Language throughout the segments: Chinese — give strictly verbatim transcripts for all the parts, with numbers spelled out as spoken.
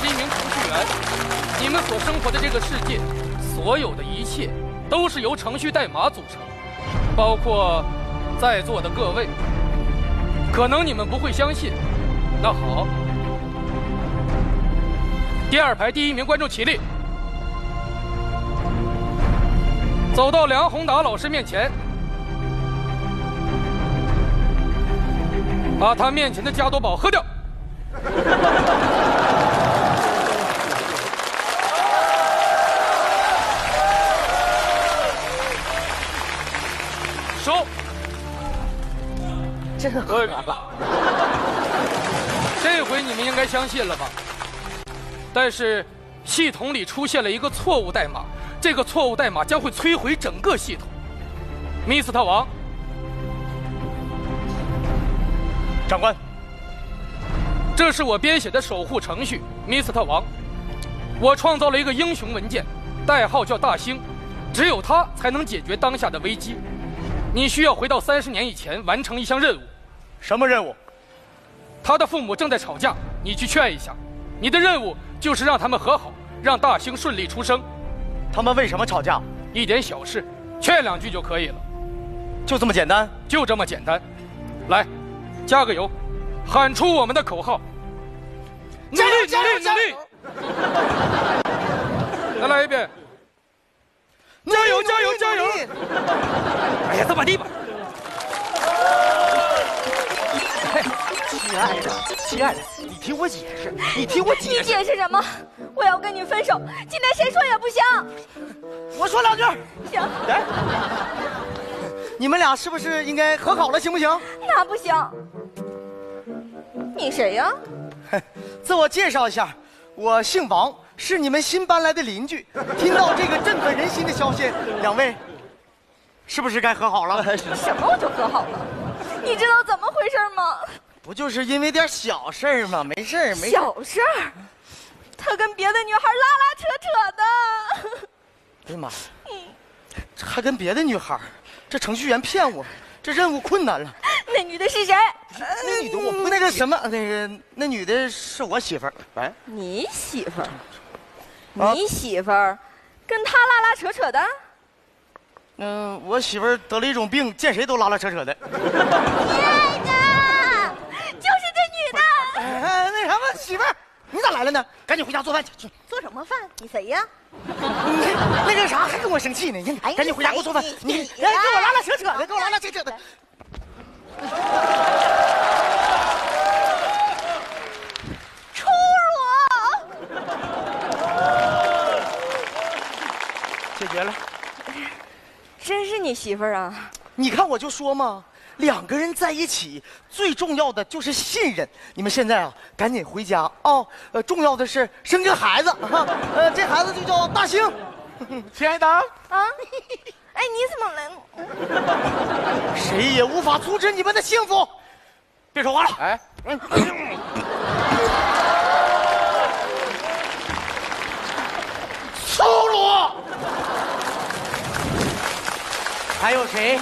是一名程序员，你们所生活的这个世界，所有的一切都是由程序代码组成，包括在座的各位。可能你们不会相信，那好，第二排第一名观众起立，走到梁宏达老师面前，把他面前的加多宝喝掉。收。 真喝了。 这回你们应该相信了吧？但是系统里出现了一个错误代码，这个错误代码将会摧毁整个系统。密斯特王， 长官， 这是我编写的守护程序，密斯特王。我创造了一个英雄文件，代号叫大兴，只有它才能解决当下的危机。你需要回到三十年以前完成一项任务。 什么任务？ 他的父母正在吵架，你去劝一下。你的任务就是让他们和好，让大兴顺利出生。 他们为什么吵架？ 一点小事，劝两句就可以了。 就这么简单？ 就这么简单。来，加个油，喊出我们的口号。努力，努力，努力！再来一遍。加油，加油，加油！哎呀，这么地吧。 亲爱的，亲爱的，你听我解释，你听我解释。 你解释什么？我要跟你分手，今天谁说也不行。 我说两句。 行。 来，你们俩是不是应该和好了，行不行？ 那不行。你谁呀？ 自我介绍一下，我姓王，是你们新搬来的邻居。听到这个振奋人心的消息，两位是不是该和好了？ 什么我就和好了？你知道怎么回事吗？ 不就是因为点小事儿吗？没事儿，没小事儿。他跟别的女孩拉拉扯扯的。 哎呀妈呀！嗯，还跟别的女孩，这程序员骗我，这任务困难了。 那女的是谁？ 那女的我不那个什么，那个那女的是我媳妇儿。哎， 你媳妇儿？你媳妇儿跟他拉拉扯扯的？ 嗯，我媳妇儿得了一种病，见谁都拉拉扯扯的。 亲爱的，就是这女的。 哎，那什么，媳妇儿，你咋来了呢？赶紧回家做饭去。去做什么饭？你谁呀？ 你那个啥，还跟我生气呢？你赶紧回家给我做饭。你哎，跟我拉拉扯扯的，跟我拉拉扯扯的。 出我！ 解决了。 真是你媳妇儿啊？ 你看我就说嘛，两个人在一起最重要的就是信任。你们现在啊，赶紧回家啊、哦！呃，重要的是生个孩子啊，呃，这孩子就叫大兴。亲爱的啊， 哎，你怎么来？ 谁也无法阻止你们的幸福。别说话了，哎，嗯，粗鲁。还有谁？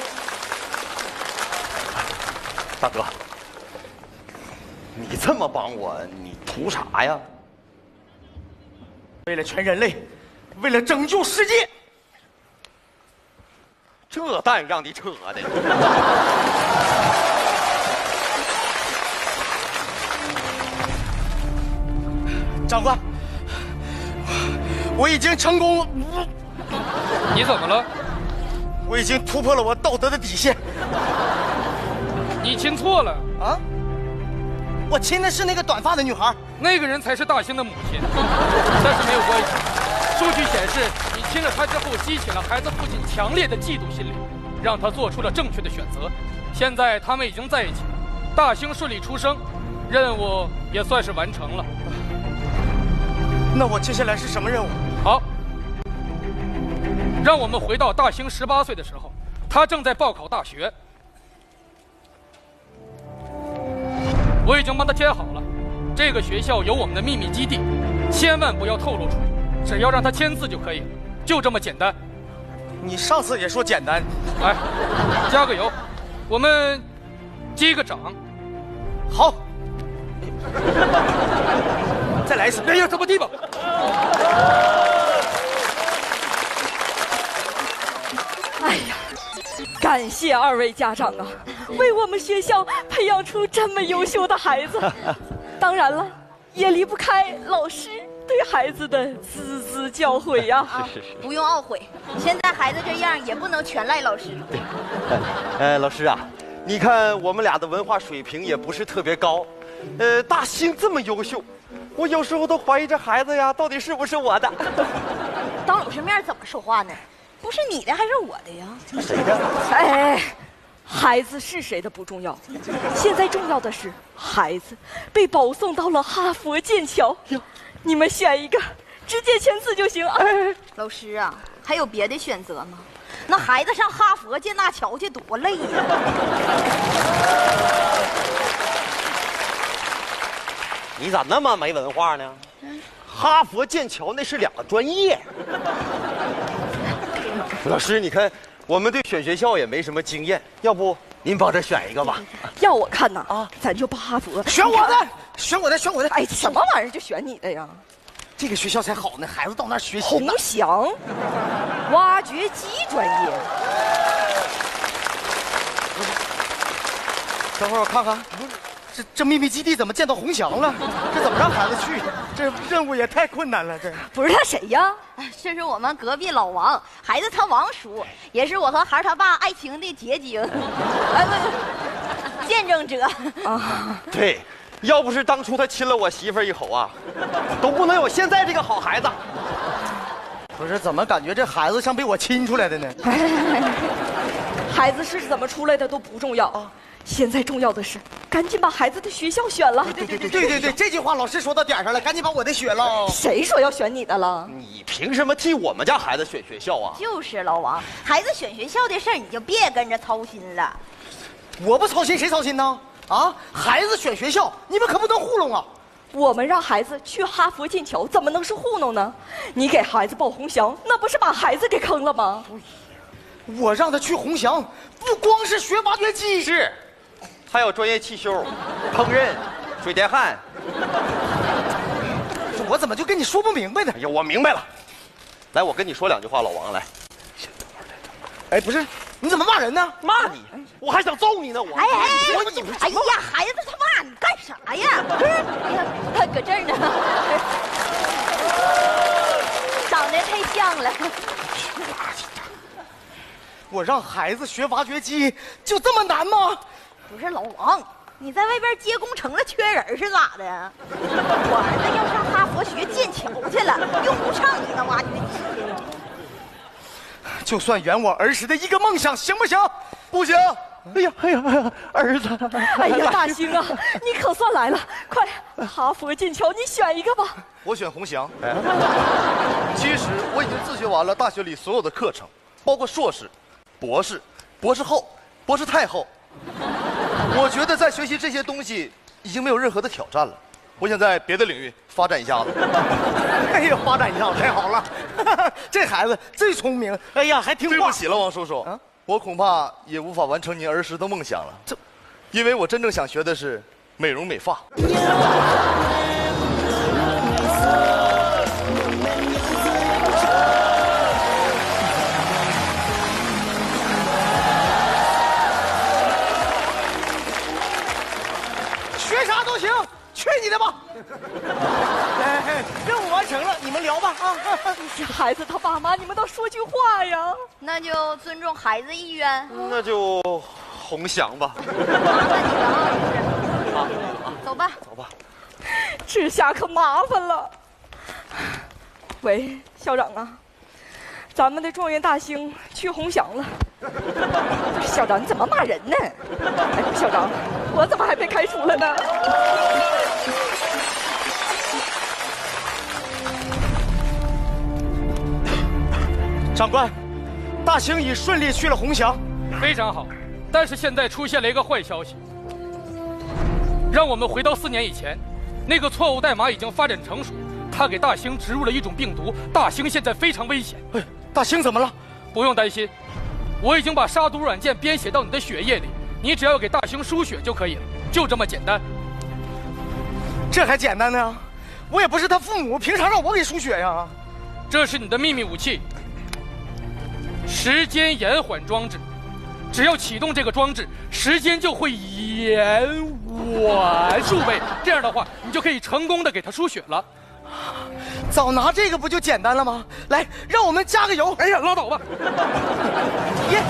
大哥，你这么帮我，你图啥呀？ 为了全人类，为了拯救世界。 这蛋让你扯的！ 长官，我已经成功。 你怎么了？ 我已经突破了我道德的底线。 你亲错了啊！我亲的是那个短发的女孩， 那个人才是大兴的母亲。但是没有关系，数据显示，你亲了她之后，激起了孩子父亲强烈的嫉妒心理，让他做出了正确的选择。现在他们已经在一起了，大兴顺利出生，任务也算是完成了。 那我接下来是什么任务？ 好，让我们回到大兴十八岁的时候，他正在报考大学。我已经帮他填好了，这个学校有我们的秘密基地，千万不要透露出去，只要让他签字就可以了，就这么简单。 你上次也说简单， 来，加个油，我们击个掌。 好。 再来一次。 哎呀，这么地吧。 哎呀，感谢二位家长啊，为我们学校培养出这么优秀的孩子。当然了，也离不开老师对孩子的孜孜教诲呀。 是是是， 不用懊悔，现在孩子这样也不能全赖老师。 呃，老师啊，你看我们俩的文化水平也不是特别高，呃，大兴这么优秀，我有时候都怀疑这孩子呀，到底是不是我的？ 当老师面怎么说话呢？不是你的还是我的呀？ 谁的？ 哎，孩子是谁的不重要，现在重要的是孩子被保送到了哈佛剑桥。你们选一个，直接签字就行。哎， 老师啊，还有别的选择吗？那孩子上哈佛剑大桥去多累呀！ 你咋那么没文化呢？哈佛剑桥那是两个专业。老师，你看我们对选学校也没什么经验，要不您帮着选一个吧？ 要我看呐，啊，咱就报哈佛。 选我的，选我的，选我的。 哎，什么玩意儿就选你的呀？ 这个学校才好呢，孩子到那儿学习。 鸿翔，挖掘机专业。 等会儿我看看，不是，这这秘密基地怎么见到鸿翔了？这怎么让孩子去？这任务也太困难了，这不是他谁呀？ 这是我们隔壁老王，孩子他王叔，也是我和孩儿他爸爱情的结晶，哎不不，见证者啊。 对，要不是当初他亲了我媳妇儿一口啊，都不能有现在这个好孩子。 不是，怎么感觉这孩子像被我亲出来的呢？ 孩子是怎么出来的都不重要啊，现在重要的是赶紧把孩子的学校选了。 对对对对对对，这句话老师说到点上了，赶紧把我的选了。 谁说要选你的了？ 你凭什么替我们家孩子选学校啊？ 就是老王，孩子选学校的事儿你就别跟着操心了。 我不操心谁操心呢？啊，孩子选学校，你们可不能糊弄啊！ 我们让孩子去哈佛剑桥，怎么能是糊弄呢？你给孩子报鸿翔，那不是把孩子给坑了吗？ 我让他去鸿翔，不光是学挖掘机， 是，还有专业汽修、烹饪、水电焊。 我怎么就跟你说不明白呢？ 哎呀，我明白了。来，我跟你说两句话，老王，来。 哎，不是，你怎么骂人呢？ 骂你，我还想揍你呢，我。 哎哎哎！ 我你哎呀，孩子他骂你干啥呀？你看他搁这儿呢，长得太像了。 我让孩子学挖掘机，就这么难吗？ 不是老王，你在外边接工程了，缺人是咋的？我儿子要上哈佛学剑桥去了，用不上你那挖掘机。 就算圆我儿时的一个梦想，行不行？不行！哎呀，哎呀，哎呀，儿子！ 哎呀，大兴啊，你可算来了！快，哈佛剑桥，你选一个吧。 我选鸿翔。其实我已经自学完了大学里所有的课程，包括硕士、博士、博士后、博士太后。我觉得在学习这些东西已经没有任何的挑战了。我想在别的领域发展一下子。 哎呀，发展一下太好了！这孩子最聪明，哎呀，还听话。 对不起了，王叔叔，啊、我恐怕也无法完成您儿时的梦想了。这，因为我真正想学的是美容美发。 学啥都行，去你的吧！哎，任务完成了，你们聊吧啊！ 孩子他爸妈，你们倒说句话呀！ 那就尊重孩子意愿。 那就鸿翔吧。 麻烦你了啊！走吧， 走吧。 这下可麻烦了。喂，校长啊，咱们的状元大兴去鸿翔了。校长，你怎么骂人呢？哎，校长，我怎么还被开除了呢？ 长官，大兴已顺利去了鸿翔， 非常好。但是现在出现了一个坏消息，让我们回到四年以前，那个错误代码已经发展成熟，他给大兴植入了一种病毒，大兴现在非常危险。 哎，大兴怎么了？ 不用担心，我已经把杀毒软件编写到你的血液里，你只要给大兴输血就可以了，就这么简单。 这还简单呢？ 我也不是他父母，凭啥让我给输血呀？ 这是你的秘密武器——时间延缓装置。只要启动这个装置，时间就会延缓数倍。这样的话，你就可以成功的给他输血了。 早拿这个不就简单了吗？来，让我们加个油！ 哎呀，拉倒吧！ 耶！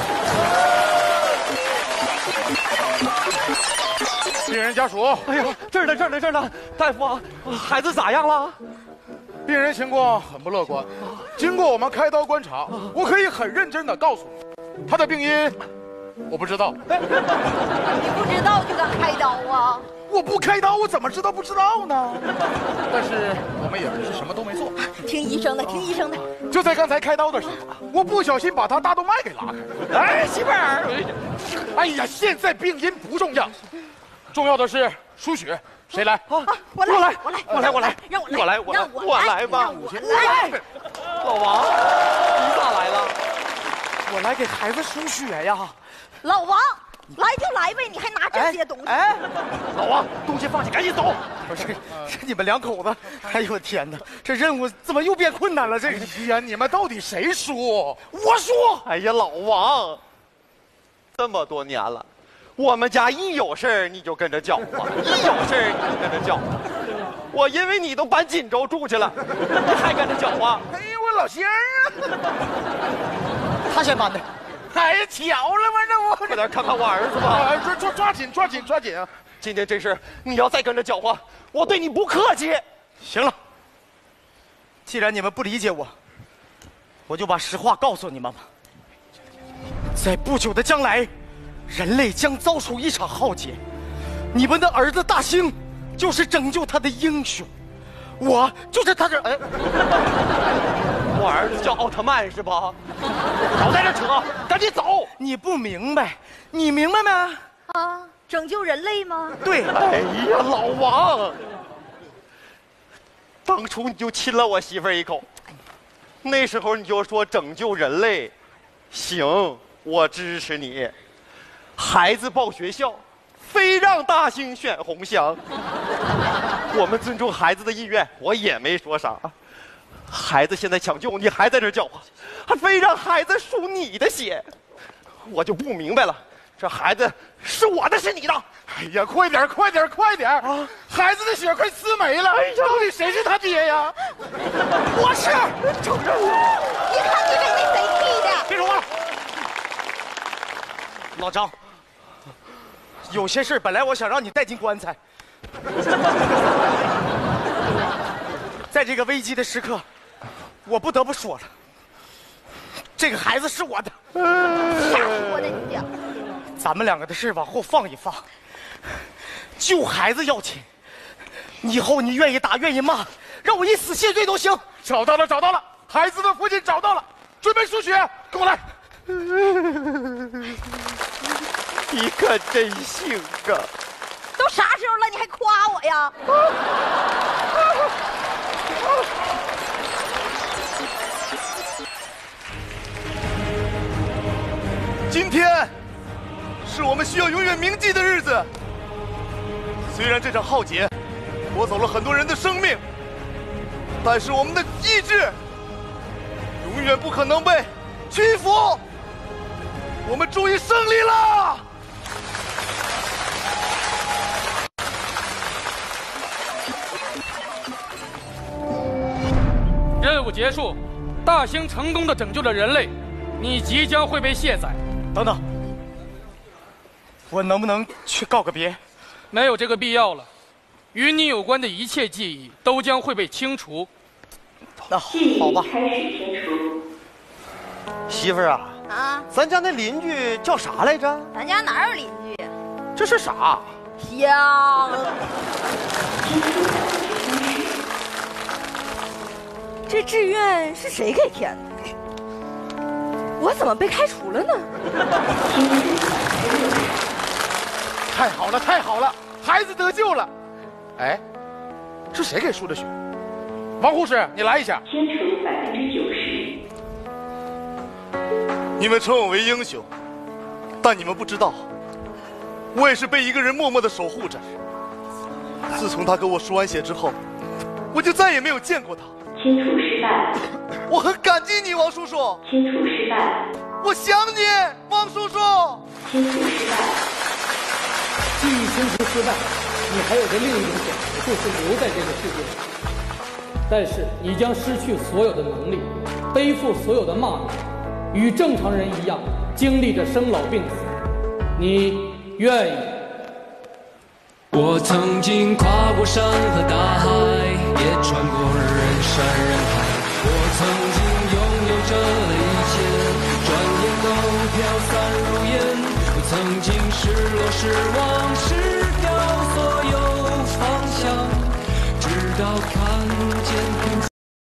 病人家属， 哎呀，这儿呢，这儿呢，这儿呢，大夫啊，孩子咋样了？ 病人情况很不乐观。经过我们开刀观察，我可以很认真的告诉你，他的病因我不知道。 你不知道就敢开刀啊？ 我不开刀，我怎么知道不知道呢？但是我们也不是什么都没做。 听医生的，听医生的。 就在刚才开刀的时候，我不小心把他大动脉给拉开了。哎，媳妇儿，哎呀，现在病因不重要，重要的是输血。谁来？ 啊，我来， 我来， 我来， 我来，我来， 让我来， 我来，我来，我来吧。 来， 老王，你咋来了？ 我来给孩子输血呀！ 老王，来就来呗，你还拿这些东西？ 哎， 老王，东西放下，赶紧走。 不是，是你们两口子。哎呦我天哪，这任务怎么又变困难了？这个， 哎呀，你们到底谁输？ 我输。 哎呀，老王，这么多年了。我们家一有事儿你就跟着叫唤，一有事儿你就跟着叫唤。我因为你都搬锦州住去了，你还跟着叫唤？ 哎呀，我老乡啊！ 他先搬的。 哎呀，巧了吗？这我快点看看我儿子吧！ 哎，抓抓抓紧抓紧抓紧啊！ 今天这事你要再跟着叫唤，我对你不客气。 行了，既然你们不理解我，我就把实话告诉你们吧。在不久的将来，人类将遭受一场浩劫，你们的儿子大兴就是拯救他的英雄，我就是他的。哎， 我儿子叫奥特曼是吧？少在这扯，赶紧走！ 你不明白，你明白没？ 啊，拯救人类吗？ 对。 哎呀，老王，当初你就亲了我媳妇儿一口，那时候你就说拯救人类，行，我支持你。孩子报学校，非让大兴选红箱。我们尊重孩子的意愿，我也没说啥。孩子现在抢救，你还在这叫唤，还非让孩子输你的血，我就不明白了。这孩子是我的，是你的？ 哎呀，快点快点快点啊！孩子的血快呲没了！哎呀，到底谁是他爹呀？ 我是， 承认了。 你看你给那谁气的！ 别说话了。老张，有些事本来我想让你带进棺材，在这个危机的时刻，我不得不说了，这个孩子是我的。 瞎说的你呀！ 咱们两个的事往后放一放，救孩子要紧。以后你愿意打愿意骂，让我一死谢罪都行。 找到了找到了，孩子的父亲找到了，准备输血，跟我来。 你可真行啊！ 都啥时候了，你还夸我呀？ 今天是我们需要永远铭记的日子。虽然这场浩劫夺走了很多人的生命，但是我们的意志永远不可能被屈服。我们终于胜利了！ 任务结束，大兴成功的拯救了人类，你即将会被卸载。 等等，我能不能去告个别？ 没有这个必要了，与你有关的一切记忆都将会被清除。 那好吧。 媳妇儿啊， 啊， 咱家那邻居叫啥来着？ 咱家哪有邻居？ 这是啥？ 香。 这志愿是谁给填的？我怎么被开除了呢？ 太好了太好了，孩子得救了。哎，是谁给输的血？王护士，你来一下。 清除百分之九十。 你们称我为英雄，但你们不知道，我也是被一个人默默的守护着。自从他给我输完血之后， 我就再也没有见过他。 清除失败。 我很感激你，王叔叔。 清除失败。 我想你，王叔叔。 清除失败。 基于清除失败，你还有着另一种选择，就是留在这个世界上。但是你将失去所有的能力，背负所有的骂名，与正常人一样经历着生老病死。你愿意？ 我曾经跨过山和大海，也穿过人山人海。我曾经拥有着一切，转眼都飘散如烟。我曾经失落失望失掉所有方向，直到看